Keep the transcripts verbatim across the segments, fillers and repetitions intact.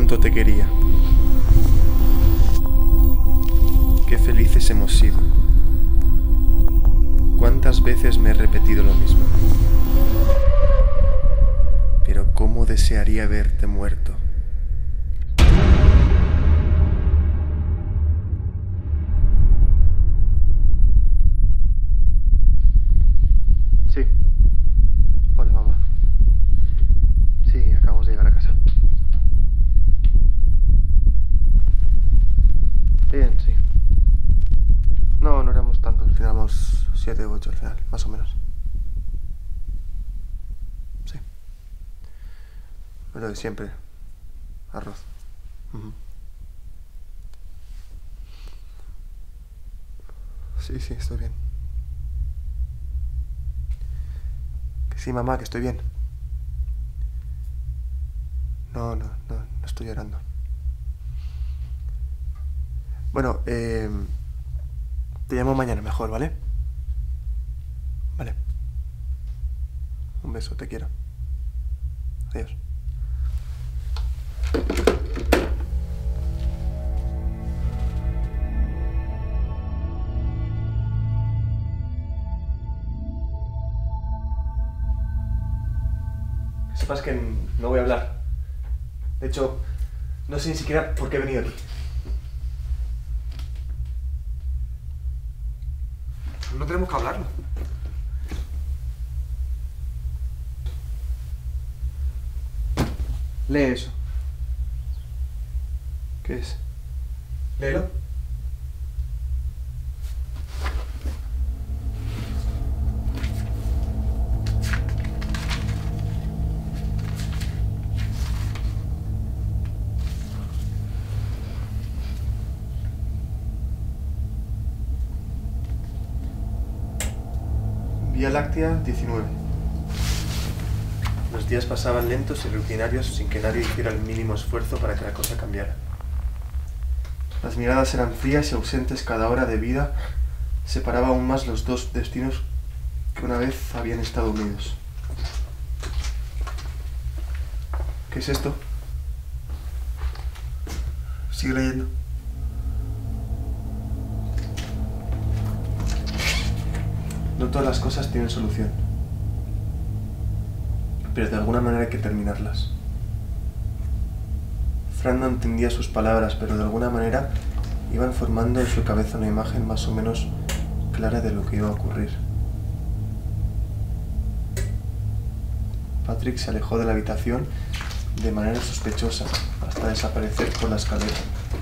cuánto te quería. Qué felices hemos sido. Cuántas veces me he repetido lo mismo. Pero cómo desearía verte muerto. Sí. Hola, mamá. Sí, acabamos de llegar a casa. Bien, sí. No, no éramos tantos. Al final éramos siete u ocho al final, más o menos. Sí. Lo de siempre. Arroz. Uh-huh. Sí, sí, estoy bien. Que sí, mamá, que estoy bien. No, no, no, no estoy llorando. Bueno, eh... te llamo mañana mejor, ¿vale? Vale. Un beso, te quiero. Adiós. Que sepas que no voy a hablar. De hecho, no sé ni siquiera por qué he venido aquí. No tenemos que hablarlo. Lee eso. ¿Qué es? Léelo. Vía Láctea diecinueve. Los días pasaban lentos y rutinarios sin que nadie hiciera el mínimo esfuerzo para que la cosa cambiara. Las miradas eran frías y ausentes, cada hora de vida separaba aún más los dos destinos que una vez habían estado unidos. ¿Qué es esto? Sigue leyendo. No todas las cosas tienen solución, pero de alguna manera hay que terminarlas. Fran no entendía sus palabras, pero de alguna manera iban formando en su cabeza una imagen más o menos clara de lo que iba a ocurrir. Patrick se alejó de la habitación de manera sospechosa hasta desaparecer por la escalera.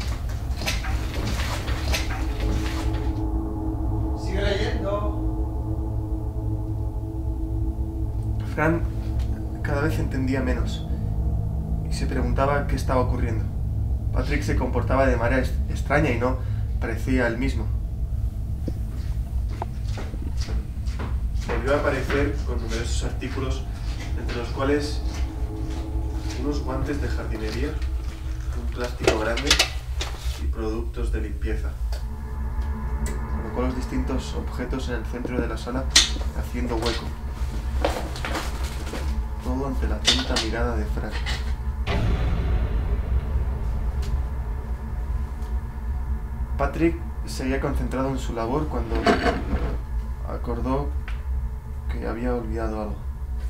Sigue leyendo. Fran cada vez entendía menos y se preguntaba qué estaba ocurriendo. Patrick se comportaba de manera extraña y no parecía el mismo. Volvió a aparecer con numerosos artículos, entre los cuales unos guantes de jardinería, un plástico grande y productos de limpieza. Colocó los distintos objetos en el centro de la sala, haciendo hueco. Todo ante la atenta mirada de Fran. Patrick seguía concentrado en su labor cuando acordó que había olvidado algo.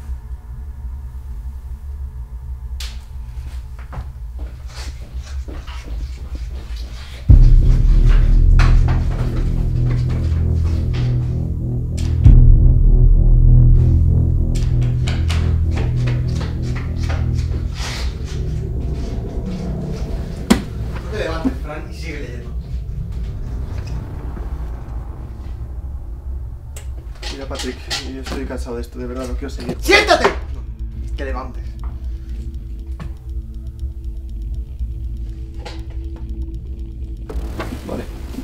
No te levantes, Fran, y sigue leyendo. Mira, Patrick, yo estoy cansado de esto, de verdad, no quiero seguir. ¡Siéntate! No, te levantes. Vale.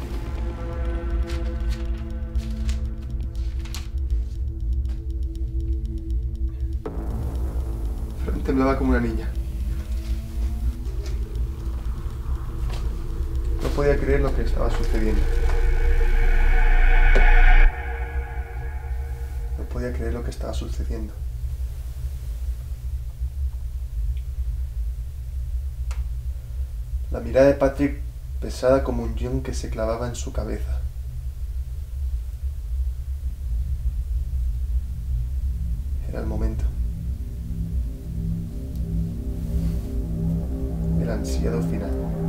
Fran temblaba como una niña. No podía creer lo que estaba sucediendo. No podía creer lo que estaba sucediendo. La mirada de Patrick pesada como un yunque se clavaba en su cabeza. Era el momento. El ansiado final.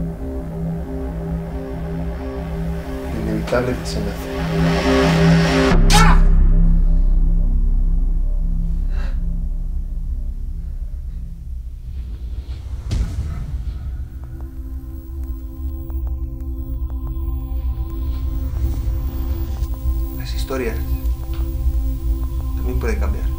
El inevitable desenlace. ¡Ah! Las historias también pueden cambiar.